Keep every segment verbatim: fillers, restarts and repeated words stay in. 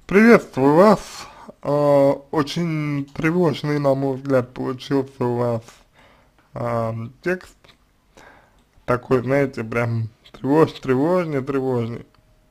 Приветствую вас. А, Очень тревожный, на мой взгляд, получился у вас а, текст. Такой, знаете, прям тревож, тревожный, тревожный.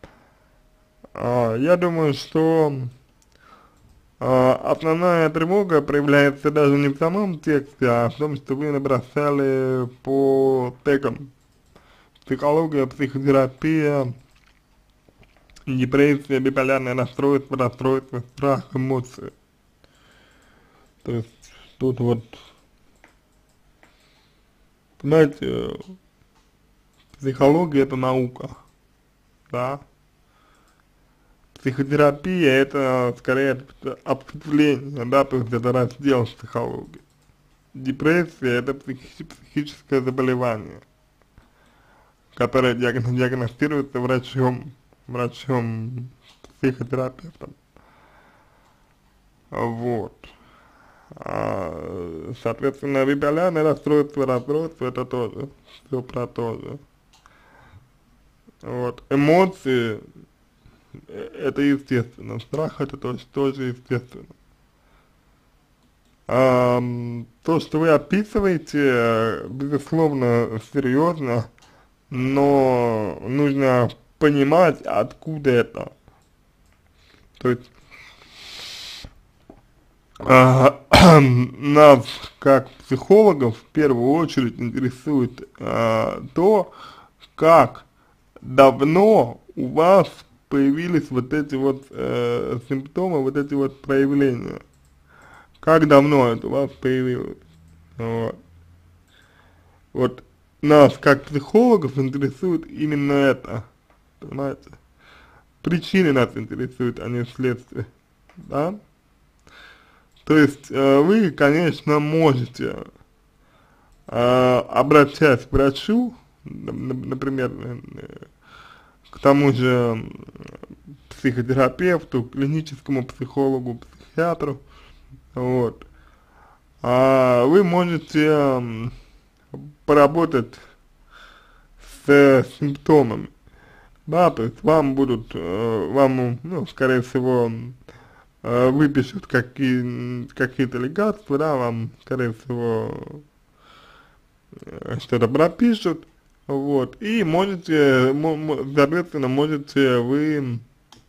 А, я думаю, что а, основная тревога проявляется даже не в самом тексте, а в том, что вы набросали по тегам. Психология, психотерапия, депрессия, биполярное расстройство, расстройство, страх, эмоции. То есть тут вот, знаете, психология — это наука, да. Психотерапия — это скорее ответвление, да, то есть это раздел психологии. Депрессия — это психи психическое заболевание, которое диагно диагностируется врачом, врачом, психотерапевтом. Вот. А, соответственно, биполярное расстройство, расстройство — это тоже, все про то же. Вот. Эмоции — это естественно, страх — это тоже, тоже естественно. А, то, что вы описываете, безусловно, серьезно, но нужно понимать, откуда это. То есть а, нас, как психологов, в первую очередь интересует а, то, как давно у вас появились вот эти вот э, симптомы, вот эти вот проявления. Как давно это у вас появилось? Вот. Вот нас, как психологов, интересует именно это, понимаете? Причины нас интересуют, а не следствие, да? То есть э, вы, конечно, можете, э, обращаясь к врачу, например, э, к тому же психотерапевту, клиническому психологу, психиатру, вот, а вы можете поработать с симптомами, да, то есть вам будут, э, вам, ну, скорее всего, э, выпишут какие, какие-то лекарства, да, вам, скорее всего, э, что-то пропишут, вот, и можете, соответственно, можете вы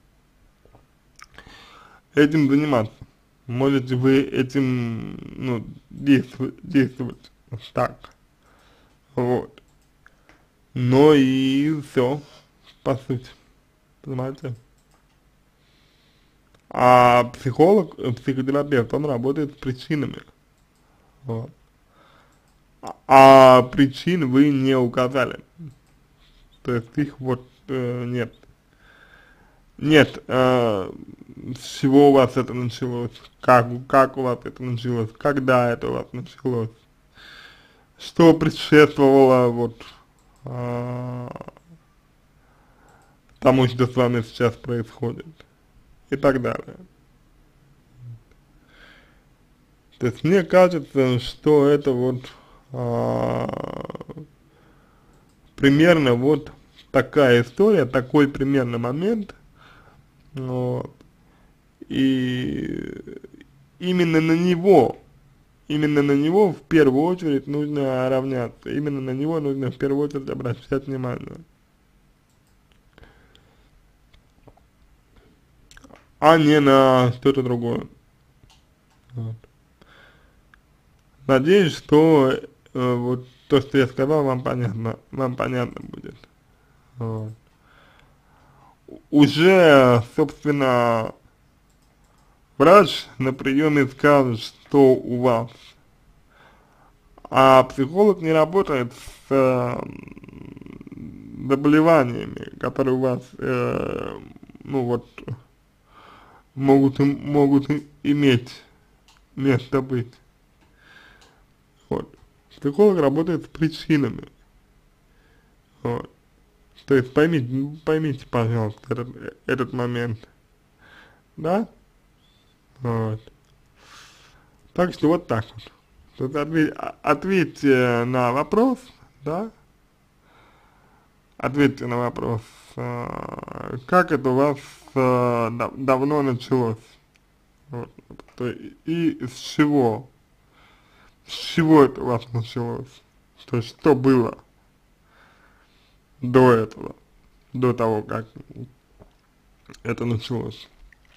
этим заниматься, можете вы этим, ну, действовать, действовать так, вот, но и все, по сути, понимаете? А психолог, э, психотерапевт, он работает с причинами, вот. А, а причин вы не указали, то есть их вот э, нет. Нет, э, с чего у вас это началось, как, как у вас это началось, когда это у вас началось, что предшествовало вот э, тому, что с вами сейчас происходит и так далее. То есть мне кажется, что это вот а, примерно вот такая история, такой примерно момент, вот, и именно на него, именно на него в первую очередь нужно равняться, именно на него нужно в первую очередь обращать внимание, а не на что-то другое. Вот. Надеюсь, что э, вот то, что я сказал, вам понятно, вам понятно будет. Вот. Уже, собственно, врач на приеме скажет, что у вас, а психолог не работает с э, заболеваниями, которые у вас, э, ну вот, могут, могут иметь место быть. Вот. Психолог работает с причинами. Вот. То есть поймите, поймите, пожалуйста, этот, этот момент. Да? Вот. Так что вот так вот. Тут ответь, ответьте на вопрос, да? Ответьте на вопрос, а, как это у вас а, дав давно началось? Вот, то и и с чего? С чего это у вас началось? То есть что было до этого, до того, как это началось?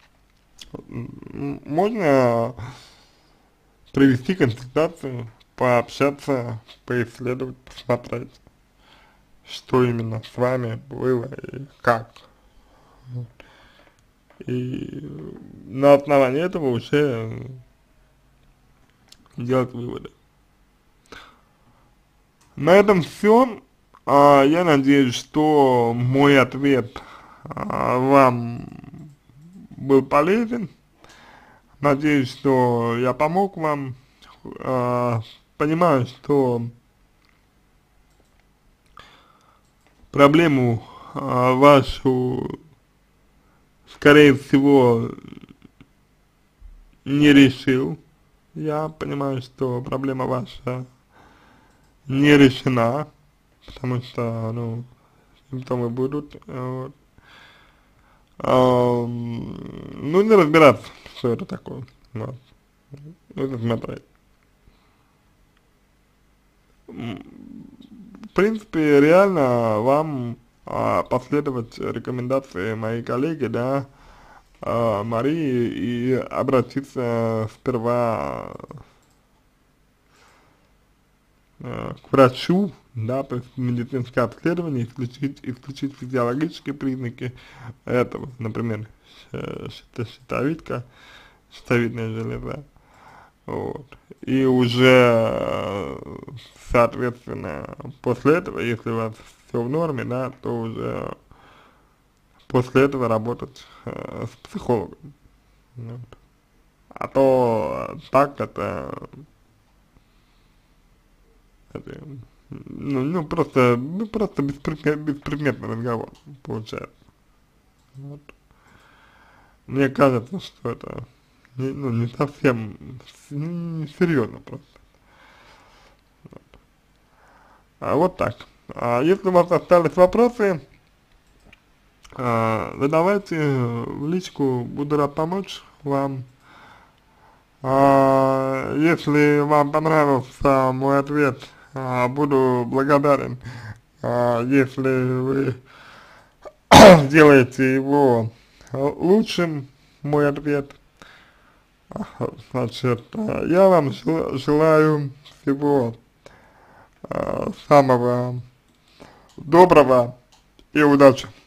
М, Можно провести консультацию, пообщаться, поисследовать, посмотреть, что именно с вами было и как. И на основании этого уже делать выводы. На этом все. А, я надеюсь, что мой ответ а, вам был полезен. Надеюсь, что я помог вам. А, понимаю, что проблему а, вашу, скорее всего, не решил. Я понимаю, что проблема ваша не решена, потому что, ну, симптомы будут. Вот. А, нужно разбираться, что это такое. Вот. Нужно смотреть. В принципе, реально вам а, последовать рекомендации моей коллеги, да, а, Марии, и обратиться сперва а, к врачу, да, то есть медицинское обследование, исключить, исключить физиологические признаки этого, например, щ- щитовидка, щитовидная железа, вот, и уже, э, соответственно, после этого, если у вас все в норме, да, то уже после этого работать э, с психологом, вот. А то так это, это ну, ну просто, ну просто беспредмет, беспредметный разговор получается. Вот. Мне кажется, что это не, ну, не совсем, не, не серьезно просто. А вот так. А если у вас остались вопросы, а, задавайте в личку, буду рад помочь вам. А, если вам понравился мой ответ, а, буду благодарен, а, если вы сделаете его лучшим, мой ответ. Значит, а, я вам жел- желаю всего а, самого доброго и удачи.